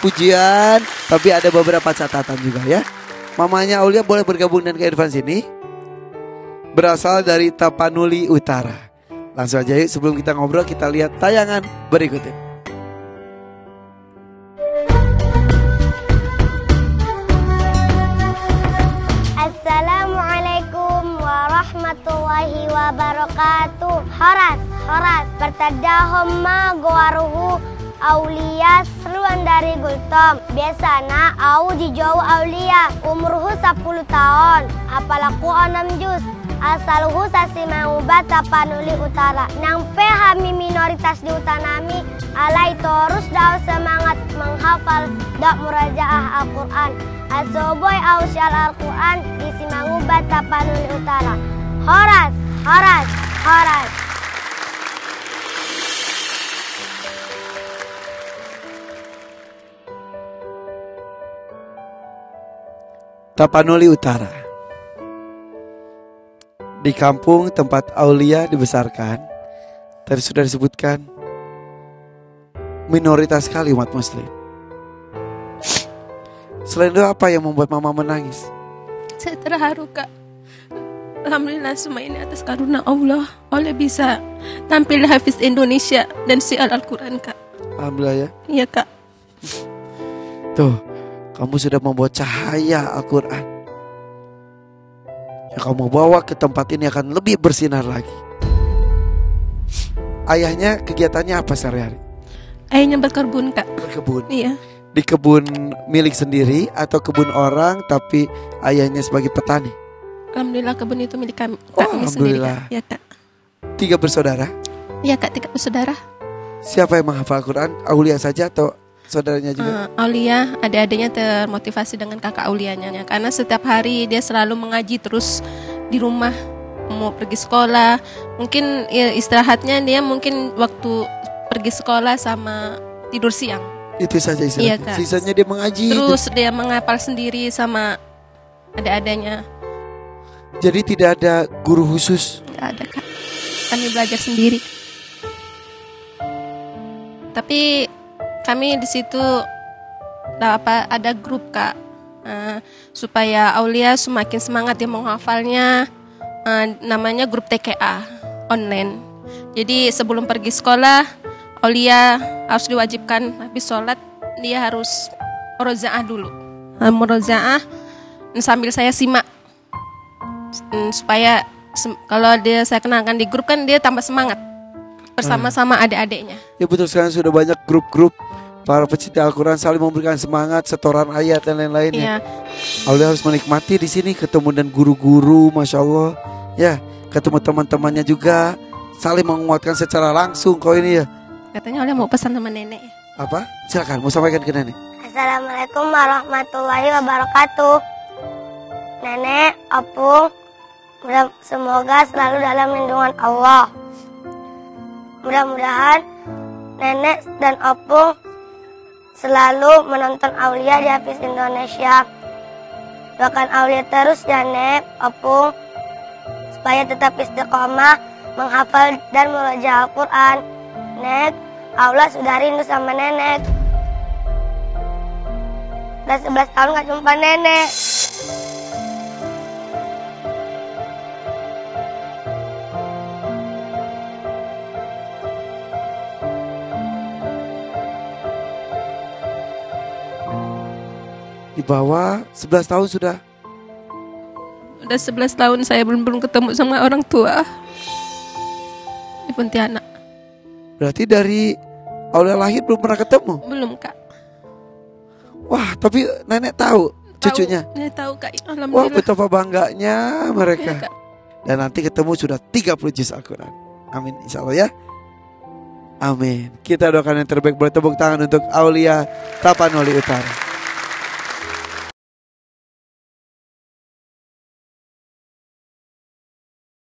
pujian, tapi ada beberapa catatan juga ya. Mamanya Aulia boleh bergabung dengan Kak Irfan sini. Berasal dari Tapanuli Utara. Langsung aja yuk, sebelum kita ngobrol kita lihat tayangan berikut ini. Assalamualaikum warahmatullahi wabarakatuh. Horas bertadahomma gowaruhu Aulia seruan dari Gultom. Biasana au dijauh Aulia umruhu 10 tahun. Apalaku 6 juz. Asaluhu sasimaubat Tapanuli Utara. Nang pehami minoritas di utanami alai terus dau semangat menghafal dak murajaah Al-Quran. Asoboy ausyal Al-Quran di Simangubat Tapanuli Utara. Horas. Tapanuli Utara, di kampung tempat Aulia dibesarkan. Tadi sudah disebutkan minoritas sekali umat muslim. Selain itu apa yang membuat mama menangis? Saya terharu, Kak. Alhamdulillah semua ini atas karunia Allah. Oleh bisa tampil Hafiz Indonesia dan siar Al-Quran, Kak. Alhamdulillah ya. Iya, Kak. Tuh, kamu sudah membawa cahaya Al-Quran yang kamu bawa ke tempat ini akan lebih bersinar lagi. Ayahnya kegiatannya apa sehari-hari? Ayahnya berkebun, Kak. Berkebun? Iya. Di kebun milik sendiri atau kebun orang tapi ayahnya sebagai petani? Alhamdulillah kebun itu milik kami, kami sendiri, Kak. Ya, Kak. 3 bersaudara? Iya, Kak, 3 bersaudara. Siapa yang menghafal Al-Quran? Aulia saja atau saudaranya juga? Aulia, adik-adiknya termotivasi dengan kakak Aulianya. Karena setiap hari dia selalu mengaji terus di rumah. Mau pergi sekolah, mungkin ya, istirahatnya dia mungkin waktu pergi sekolah sama tidur siang. Itu saja istirahatnya? Iya, Kak. Sisanya dia mengaji? Terus dia menghafal sendiri sama adik-adiknya. Jadi tidak ada guru khusus? Tidak ada, Kak. Kami belajar sendiri. Tapi kami di situ ada grup, Kak, supaya Aulia semakin semangat dia menghafalnya. Namanya grup TKA online. Jadi sebelum pergi sekolah, Aulia harus diwajibkan habis sholat dia harus murojaah dulu. Murojaah sambil saya simak supaya kalau saya kenalkan di grup kan dia tambah semangat bersama-sama adik-adiknya. Ya betul, sekarang sudah banyak grup-grup para pecinta Al-Quran saling memberikan semangat, setoran ayat dan lain-lainnya. Aulia harus menikmati di sini ketemu dengan guru-guru, masya Allah. Ya, ketemu teman-temannya juga, saling menguatkan secara langsung kau ini ya. Katanya Aulia mau pesan sama nenek. Apa? Silakan, mau sampaikan ke nenek. Assalamualaikum warahmatullahi wabarakatuh. Nenek, opung, semoga selalu dalam lindungan Allah. Mudah-mudahan nenek dan opung selalu menonton Aulia di Hafiz Indonesia. Doakan Aulia terus ya, Nek, opung, supaya tetap istiqomah menghafal dan murojaah Al-Quran. Nek, Allah sudah rindu sama nenek. Udah 11 tahun gak jumpa nenek. Di bawah 11 tahun sudah? Udah 11 tahun saya belum ketemu sama orang tua di Pontianak. Berarti dari Aulia lahir belum pernah ketemu? Belum, Kak. Wah, tapi nenek tahu cucunya? Nenek tahu, Kak. Alhamdulillah. Wah, betapa bangganya mereka. Ya, Kak. Dan nanti ketemu sudah 30 juz Al-Quran. Amin, insya Allah ya. Amin. Kita doakan yang terbaik. Boleh tepuk tangan untuk Aulia Tapanuli Utara.